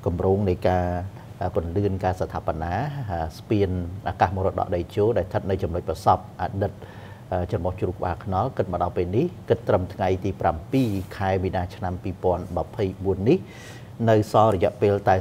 កម្រងនៃការពន្លឿនការស្ថាបនាស្ពានអាកាសមរតកដីជោដែលស្ថិតនៅចំណុចប្រសពអតីតចំណុចជ្រូកក្បាលខ្នល់គិតមកដល់ពេលនេះគិតត្រឹមថ្ងៃទី7 ខែមីនាឆ្នាំ2024នេះនៅសល់រយៈពេលតែ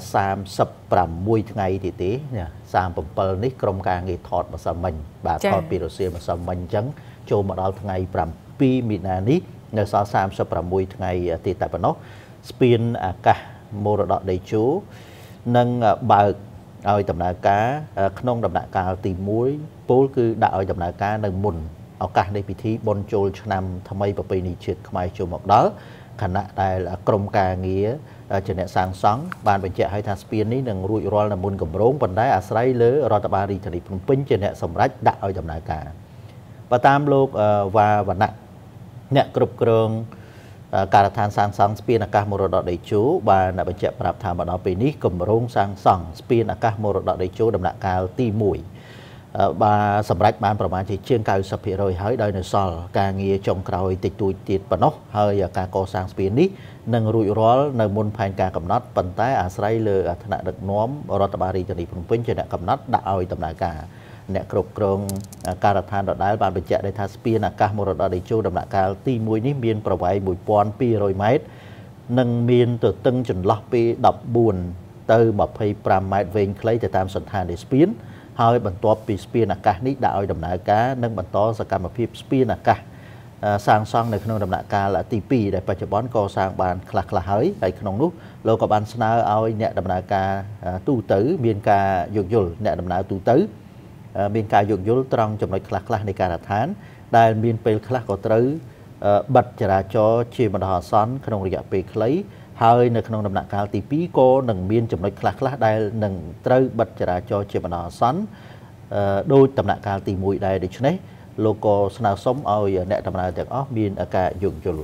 36ថ្ងៃទៀតទេ37នេះក្រុមការងារថតម្សិលមិញបាទថតពីរសៀលម្សិលមិញអញ្ចឹងចូលមកដល់ថ្ងៃ7 មីនានេះនៅសល់36ថ្ងៃទៀតតែប៉ុណ្ណោះស្ពានអាកាសមរតកដីជោនឹងបើកឲ្យដំណើរការក្នុងដំណាក់កាលទី1ពលគឺដាក់ឲ្យដំណើរការនៅមុនឱកាសនៃពិធីបុណ្យចូលឆ្នាំថ្មីប្រពៃណីជាតិខ្មែរចូលមកដល់ខណៈដែលក្រមការងារជាអ្នកសាងសង់បានបញ្ជាក់ឲ្យថាស្ពាននេះនឹងរួចរាល់នៅមុនគម្រោងប៉ុន្តែអាស្រ័យលើរដ្ឋបាលរាជធានីភ្នំពេញជាអ្នកសម្រេចដាក់ឲ្យដំណើរការបើតាមលោកវ៉ាវណ្ណៈអ្នកគ្រប់គ្រងការដ្ឋានសាងសង់ស្ពានអាកាសមរតកដីជោបានបញ្ជាក់ប្រាប់ថាមកដល់ពេលនេះគម្រោងសាងសង់ស្ពានអាកាសមរតកដីជោដំណាក់កាលទី1បាទសម្រាប់បានប្រមាណជាង 90% ហើយដោយនៅសល់ការងារចុងក្រោយតិចតួចទៀតប៉ុណ្ណោះហើយការកសាងស្ពាននេះនឹងរួចរាល់នៅមុនផែនការកំណត់ប៉ុន្តែអាស្រ័យលើឋានៈដឹកនាំរដ្ឋបាលរាជធានីភ្នំពេញជាអ្នកកំណត់ដាក់ឲ្យដំណើរការអ្នកគ្រប់គ្រងការដ្ឋានដដែលបានបញ្ជាក់ថាស្ពានអាកាសមរតកដីជោដំណាក់កាលទី1នេះមានប្រវែង 1200 ម៉ែត្រនិងមានទទឹងចន្លោះពី14ទៅ25 ម៉ែត្រវែងខ្លីទៅតាមសន្តាននៃស្ពានហើយបន្ទាប់ពីស្ពានអាកាសនេះដាក់ឲ្យដំណើរការនិងបន្តសកម្មភាពស្ពានអាកាសសាងសង់នៅក្នុងដំណាក់កាលទី2ដែលបច្ចុប្បន្នកសាងបានខ្លះៗហើយក្នុងនោះលោកក៏បានស្នើឲ្យអ្នកដំណើរការទូទៅមានការយោគយល់អ្នកដំណើរទូទៅមានការយោគយល់ត្រង់ចំណុចខ្លះៗនៃការដ្ឋានដែលមានពេលខ្លះក៏ត្រូវបិទចរាចរណ៍ជាបណ្ដោះអាសន្នក្នុងរយៈពេលខ្លីហើយនៅក្នុងដំណាក់កាលទី2ក៏នឹងមានចំណុចខ្លះៗដែលនឹងត្រូវបិទចរាចរណ៍ជាបណ្ដោះអាសន្នដោយដំណាក់កាលទី1ដែរដូច្នេះលោកក៏ស្នើសុំឲ្យអ្នកដំណើរទាំងអស់មានការយោគយល់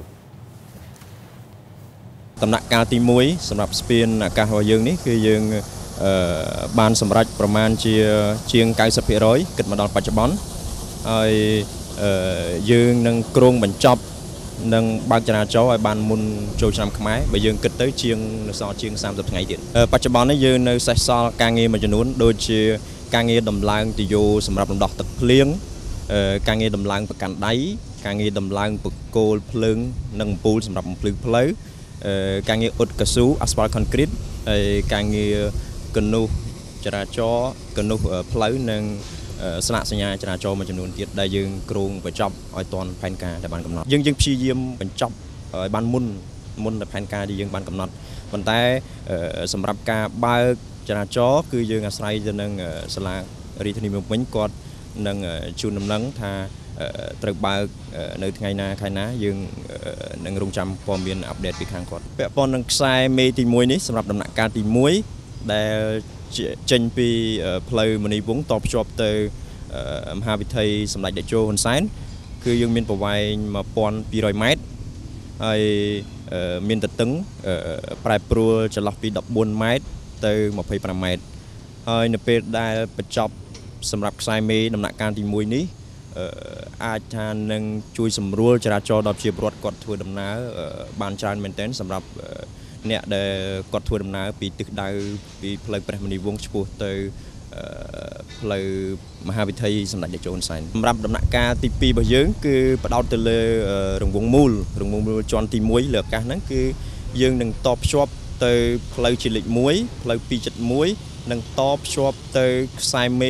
ដំណាក់កាលទី1សម្រាប់ស្ពានអាកាសរបស់យើងនេះគឺយើងបានសម្រេចប្រមាណជាង 90% គិតមកដល់បច្ចុប្បន្នហើយយើងនឹងគ្រោងបញ្ចប់នឹងបើកចរាចរណ៍ឲ្យបានមុនចូលឆ្នាំខ្មែរបើយើងគិតទៅជាងនៅសល់ជាង30ថ្ងៃទៀតបច្ចុប្បន្ននេះយើងនៅសេសសល់ការងារមួយចំនួនដូចជាការងារដំឡើងទយោសម្រាប់រំដោះទឹកភ្លៀងការងារដំឡើងប្រកាន់ដៃការងារដំឡើងបកគោលភ្លើងនិងអំពូលសម្រាប់បំភ្លឺផ្លូវការងារអ៊ុតកស៊ូ asphalt concrete ហើយការងារកណ្ដុះចរាចរណ៍កណ្ដុះផ្លូវនិងស្លាកសញ្ញាចរាចរណ៍មួយចំនួនទៀតដែលយើងគ្រោងបញ្ចប់ឲ្យទាន់ផែនការដែលបានកំណត់យើងព្យាយាមបញ្ចប់ឲ្យបានមុននៅផែនការដែលយើងបានកំណត់ប៉ុន្តែសម្រាប់ការបើកចរាចរណ៍គឺយើងអាស្រ័យទៅនឹងសាលារាជធានីភ្នំពេញគាត់នឹងជូនដំណឹងថាត្រូវបើកនៅថ្ងៃណាខែណាយើងនឹងរងចាំព័ត៌មានអាប់ដេតពីខាងគាត់ពាក់ព័ន្ធនឹងខ្សែមេទី1នេះសម្រាប់ដំណាក់កាលទី1ដែលចេញពីផ្លូវមនីវង្សតភ្ជាប់ទៅមហាវិថីសម្ដេចតេជោហ៊ុនសែនគឺយើងមានប្រវែង 1200 ម៉ែត្រហើយមានទទឹងប្រែប្រួលចន្លោះពី14 ម៉ែត្រទៅ25 ម៉ែត្រហើយនៅពេលដែលបញ្ចប់សម្រាប់ខ្សែមេដំណាក់កាលទី1នេះអាចថានឹងជួយសម្រួលចរាចរណ៍ដល់ប្រជាពលរដ្ឋគាត់ធ្វើដំណើរបានច្រើនមែនទែនសម្រាប់អ្នកដែលគាត់ធ្វើដំណើរពីទិសដៅពីផ្លូវព្រះមុនីវង្សឆ្ពោះទៅផ្លូវមហាវិថីសម្ដេចតេជោហ៊ុនសែនសម្រាប់ដំណាក់កាលទី2របស់យើងគឺផ្ដោតទៅលើរង្វង់មូលជាន់ទី1លើអាកាសហ្នឹងគឺយើងនឹងតភ្ជាប់ទៅផ្លូវជាលេខ1ផ្លូវ271និងតភ្ជាប់ទៅខ្សែមេ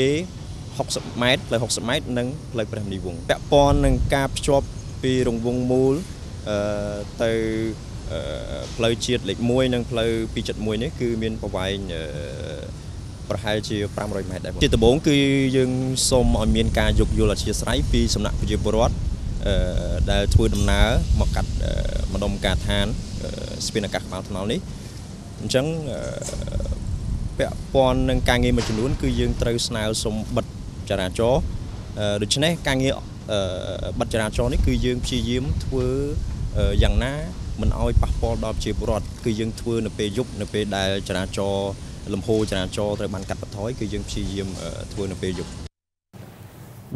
60 ម៉ែត្រផ្លូវ60 ម៉ែត្រនិងផ្លូវព្រះមុនីវង្សពាក់ព័ន្ធនឹងការភ្ជាប់ពីរង្វង់មូលទៅផ្លូវជាតិលេខ1និងផ្លូវ271នេះគឺមានប្រវែងប្រហែលជា500 ម៉ែត្រដែរជាដំបូងគឺយើងសូមឲ្យមានការយោគយល់អធ្យាស្រ័យពីសំណាក់ប្រជាពលរដ្ឋដែលធ្វើដំណើរមកកាត់ម្ដុំការដ្ឋានស្ពានអាកាសក្បាលថ្នល់នេះអញ្ចឹងពាក់ព័ន្ធនឹងការងារមួយចំនួនគឺយើងត្រូវស្នើសុំបិទចរាចរណ៍ដូច្នេះការងារបិទចរាចរណ៍នេះគឺយើងព្យាយាមធ្វើយ៉ាងណាមិនឲ្យប៉ះពាល់ដល់ប្រជាពលរដ្ឋគឺយើងធ្វើនៅពេលយប់នៅពេលដែលចរាចរណ៍លំហូរចរាចរណ៍ត្រូវបានកាត់បន្ថយគឺយើងព្យាយាមធ្វើនៅពេលយប់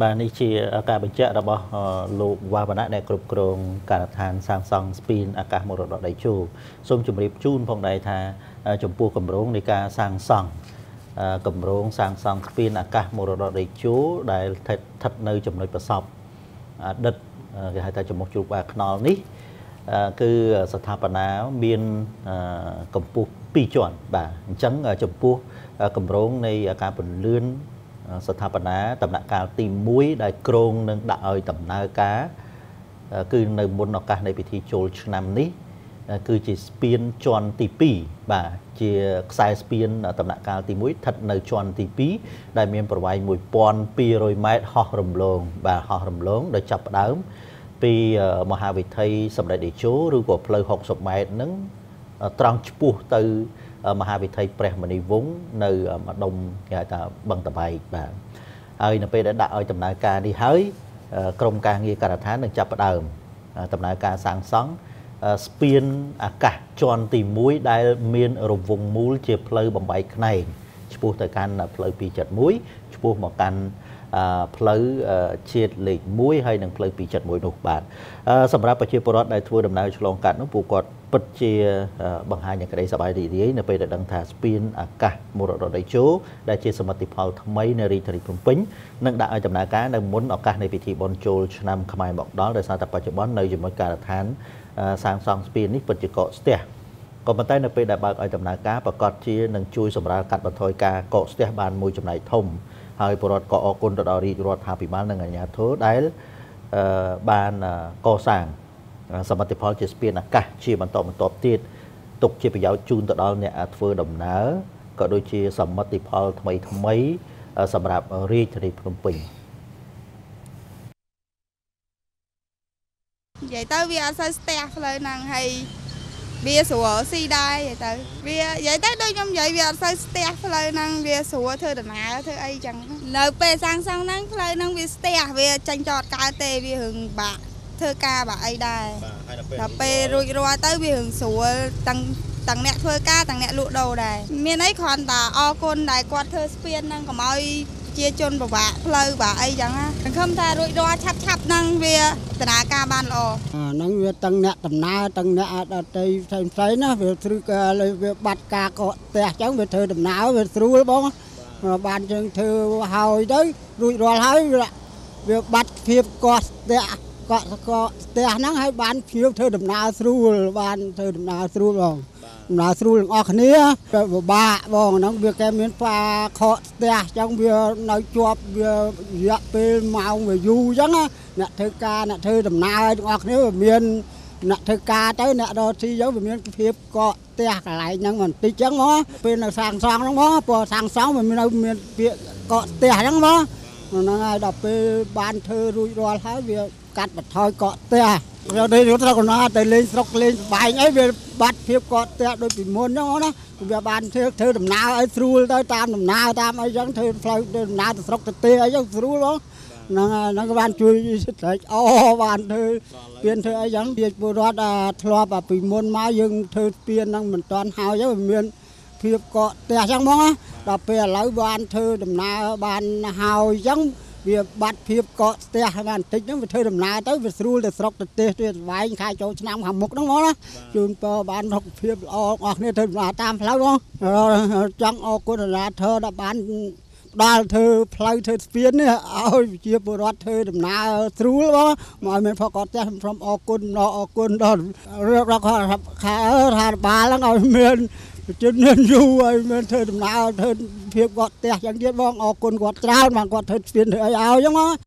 បាទនេះជាការបញ្ជាក់របស់លោកវ៉ាវណ្ណៈដែលគ្រប់គ្រងការដ្ឋានសាងសង់ស្ពានអាកាសមរតកដីជោសូមជម្រាបជូនផងដែរថាចំពោះគម្រោងនៃការសាងសង់គម្រោងសាងសង់ស្ពានអាកាសមរតកដីជោដែលស្ថិតនៅចំណុចប្រសពអតីតគេហៅថាចំមុខជ្រូកបាខ្នល់នេះគឺស្ថាបនាមានកម្ពស់2ជាន់បាទអញ្ចឹងចំពោះគម្រោងនៃការពន្លឿនស្ថាបនាដំណាក់កាលទី1ដែលគ្រោងនឹងដាក់ឲ្យដំណើរការគឺនៅមុនឱកាសនៃពិធីចូលឆ្នាំនេះគឺជាស្ពានជាន់ទី2បាទជាខ្សែស្ពានដំណាក់កាលទី1ស្ថិតនៅជាន់ទី2ដែលមានប្រវែង1200ម៉ែត្រហោះរំលងបាទហោះរំលងដោយចាប់ផ្ដើមពីមហាវិថីសម្ដេចតេជោឬក៏ផ្លូវ60ម៉ែត្រហ្នឹងត្រង់ឆ្ពោះទៅមហាវិថីព្រះមុនីវង្សនៅម្ដុំគេហៅថាបឹងតបែកបាទហើយនៅពេលដែលដាក់ឲ្យដំណើរការនេះហើយក្រមការងារការដ្ឋាននឹងចាប់ផ្ដើមដំណើរការសាងសង់ស្ពានអាកាសជាន់ទី1ដែលមានរង្វង់មូលជាផ្លូវបំបែកខ្នែងឆ្ពោះទៅកាន់ផ្លូវ271ឆ្ពោះមកកាន់ផ្លូវជាតិលេខ1ហើយនិងផ្លូវ271នោះបាទសម្រាប់ប្រជាពលរដ្ឋដែលធ្វើដំណើរឆ្លងកាត់នោះពួកគាត់ពិតជាបង្ហាញក្តីសប្បាយរីករាយនៅពេលដែលដឹងថាស្ពានអាកាសមរតកដីជោដែលជាសមិទ្ធផលថ្មីនៃរាជធានីភ្នំពេញនឹងដាក់ឲ្យដំណើរការនៅមុនឱកាសនៃពិធីបុណ្យចូលឆ្នាំខ្មែរមកដល់ដោយសារតែបច្ចុប្បន្ននៅជាមួយការដ្ឋានសាងសង់ស្ពាននេះពិតជាកកស្ទះក៏ប៉ុន្តែនៅពេលដែលបើកឲ្យដំណើរការប្រកាសជានឹងជួយសម្រាលកាត់បន្ថយការកកស្ទះបានមួយចំណែកធំហើយពលរដ្ឋក៏អរគុណទៅដល់រាជរដ្ឋាភិបាលនិងអាជ្ញាធរដែលបានកសាងសមិទ្ធផលជាស្ពានអាកាសជាបន្តបន្ទាប់ទៀតទុកជាប្រយោជន៍ជូនទៅដល់អ្នកធ្វើដំណើរក៏ដូចជាសមិទ្ធផលថ្មីសម្រាប់រាជធានីភ្នំពេញនិយាយទៅវាអត់សូវស្ទះផ្លូវហ្នឹងហើយវាស្រួលស៊ីដែរទៅវានិយាយទៅដូចខ្ញុំនិយាយវាអត់សូវស្ទះផ្លូវហ្នឹងវាស្រួលធ្វើដំណើរធ្វើអីចឹងនៅពេលសាងសង់ហ្នឹងផ្លូវហ្នឹងវាស្ទះវាចាញ់ចតកើតទេវារឿងបាក់ធ្វើការបាក់អីដែរដល់ពេលរួចរាល់ទៅវារឿងស្រួលទាំងអ្នកធ្វើការទាំងអ្នកលក់ដូរដែរមានអីគ្រាន់តែអរគុណដែលគាត់ធ្វើស្ពានហ្នឹងកុំឲ្យជាជនពិបាកផ្លូវបាក់អីចឹងណាសង្ឃឹមថារួចរាល់ឆាប់ហ្នឹងវាដំណើរការបានល្អហ្នឹងវាទាំងអ្នកដំណើរទាំងអ្នកដតីផ្សេងណាវាព្រឹកវាបាត់ការកកផ្ទះចឹងវាធ្វើដំណើរវាស្រួលបងបានយើងធ្វើហើយទៅរួចរាល់ហើយវាបាត់ភាពកកផ្ទះផ្ទះហ្នឹងហើយបានភៀវធ្វើដំណើរស្រួលបានធ្វើដំណើរស្រួលបងដំណើរស្រួលទាំងអស់គ្នាពិបាកបងហ្នឹងវាគេមានផ្កាខកផ្ទះចឹងវានៅជាប់វារយៈពេលម៉ោងវាយូរចឹងអ្នកធ្វើការអ្នកធ្វើដំណើរទាំងអស់គ្នាវាមានអ្នកធ្វើការទៅអ្នកដទីចឹងវាមានភាពកកផ្ទះកន្លែងហ្នឹងបន្តិចចឹងមកពេលនៅសាងសង់ហ្នឹងមកព្រោះសាងសង់វាមានពាក្យកកផ្ទះចឹងមកហ្នឹងហើយដល់ពេលបានធ្វើរួចរាល់ហើយវាកាត់បន្ថយកកផ្ទះវាទៅស្រុកណាទៅលេងស្រុកលេងបែងអីវាបាត់ភាពកកផ្ទះដូចពីមុនហ្នឹងណាវាបានធ្វើដំណើរឲ្យស្រួលទៅតាមដំណើរតាមអីចឹងធ្វើផ្លូវដំណើរទៅស្រុកទៅទេអីចឹងស្រួលបងហ្នឹងក៏បានជួយស្រេចបានធ្វើស្ពានធ្វើអីចឹងជាពលរដ្ឋធ្លាប់ពីមុនមកយើងធ្វើស្ពានហ្នឹងមិនតាន់ហើយវាមានភាពកកផ្ទះចឹងហ្មងដល់ពេលឥឡូវបានធ្វើដំណើរបានហើយចឹងវាបាត់ភាពកកស្ទះបានបន្តិចហ្នឹងវាធ្វើដំណើរទៅវាស្រួលទៅស្រុកទៅទេសទៅស្វែងខែចូលឆ្នាំខាងមុខហ្នឹងមកណាជូនពរបានសុខភាពល្អអស់គ្នាធ្វើដំណើរតាមផ្លូវបងចង់អរគុណអាជ្ញាធរដែលបានផ្ដល់ធ្វើផ្លូវធ្វើស្ពាននេះឲ្យជាពលរដ្ឋធ្វើដំណើរស្រួលបងមកឲ្យមានផលកកផ្ទះខ្ញុំអរគុណដល់រដ្ឋាភិបាលហ្នឹងឲ្យមានជនមានយូរឲ្យមានធ្វើដំណើរធ្វើភាពគាត់ផ្ទះយ៉ាងទៀតបងអរគុណគាត់ច្រើនបានគាត់ធ្វើស្ពានធ្វើអីឲ្យចឹងមក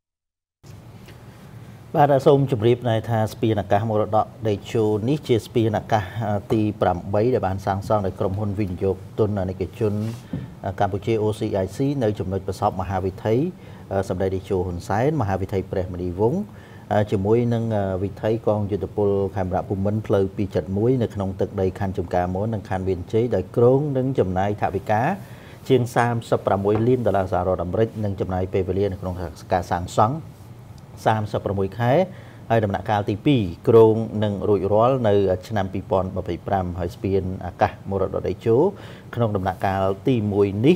បាទសូមជម្រាបដែរថាស្ពានអាកាសមរតកដីជោនេះជាស្ពានអាកាសទី8ដែលបានសាងសង់ដោយក្រុមហ៊ុនវិនិយោគទុនអាណិកជនកម្ពុជា OCIC នៅចំណុចប្រសពមហាវិថីសម្ដេចតេជោហ៊ុនសែនមហាវិថីព្រះមុនីវង្សជាមួយនឹងវិថីកងយុទ្ធពលខេមរៈភូមិន្ទផ្លូវ271នៅក្នុងទឹកដីខណ្ឌចំការមននិងខណ្ឌវៀនជ័យដោយក្រុងនឹងចំណាយថវិកាជាង$36 លានអាមេរិកនិងចំណាយពេលវេលានៅក្នុងការសាងសង់36ខែហើយដំណាក់កាលទី2ក្រុងនឹងរួចរាល់នៅឆ្នាំ2025ហើយស្ពានអាកាសមរតកដីជោក្នុងដំណាក់កាលទី1នេះ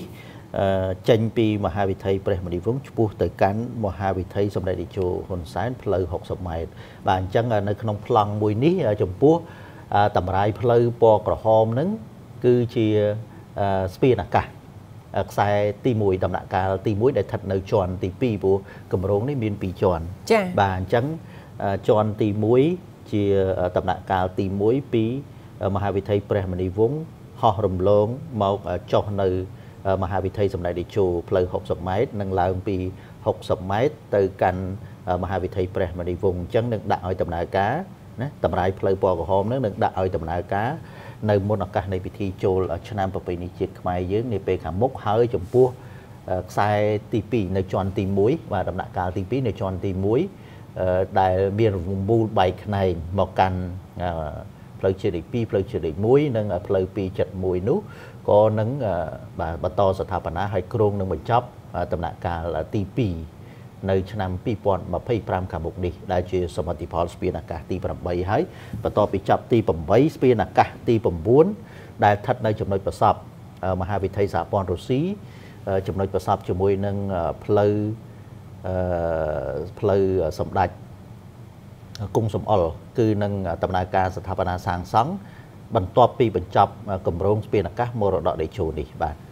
ចេញពីមហាវិថីព្រះមនីវង្សឆ្ពោះទៅកាន់មហាវិថីសម្ដេចតេជោហ៊ុនសែនផ្លូវ60ម៉ែត្របាទអញ្ចឹងនៅក្នុងប្លង់មួយនេះចំពោះតម្រាយផ្លូវពណ៌ក្រហមហ្នឹងគឺជាស្ពានអាកាសខ្សែទី1ដំណាក់កាលទី1ដែលស្ថិតនៅជាន់ទី2ព្រោះគម្រោងនេះមាន2ជាន់បាទអញ្ចឹងជាន់ទី1ជាដំណាក់កាលទី1ពីមហាវិថីព្រះមនីវង្សហោះរំលងមកចុះនៅមហាវិថីសម្ដេចតេជោផ្លូវ60ម៉ែត្រនិងឡើងពី60ម៉ែត្រទៅកាន់មហាវិថីព្រះមនីវង្សអញ្ចឹងនឹងដាក់ឲ្យដំណើរការណាតម្រាយផ្លូវពណ៌ក្រហមនឹងដាក់ឲ្យដំណើរការនៅមុនឱកាសនៃពិធីចូលឆ្នាំប្រពៃណីជាតិខ្មែរយើងនាពេលខាងមុខហើយចំពោះខ្សែទី2នៅជាន់ទី1បាទដំណាក់កាលទី2នៅជាន់ទី1ដែលមានរង្វង់មូលបែកខ្នែងមកកាន់ផ្លូវជាតិលេខ2ផ្លូវជាតិលេខ1និងផ្លូវ271នោះក៏នឹងបន្តស្ថាបនាឲ្យគ្រោងនឹងបញ្ចប់ដំណាក់កាលទី2នៅឆ្នាំ2025ខាងមុខនេះដែលជាសមិទ្ធផលស្ពានអាកាសទី8ហើយបន្ទាប់ពីចាប់ទី8ស្ពានអាកាសទី9ដែលស្ថិតនៅចំណុចប្រសពមហាវិថីសហព័ន្ធរុស្ស៊ីចំណុចប្រសពជាមួយនឹងផ្លូវសម្ដេចគង់សំអល់គឺនឹងដំណើរការស្ថាបនាសាងសង់បន្ទាប់ពីបញ្ចប់គម្រោងស្ពានអាកាសមរតកតេជោនេះបាទ